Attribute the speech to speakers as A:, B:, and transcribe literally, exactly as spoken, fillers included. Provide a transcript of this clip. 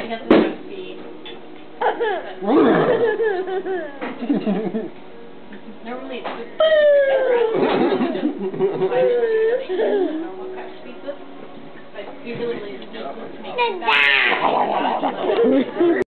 A: he doesn't have speed. Normally it's just normal cut pieces, but usually it's just to make that.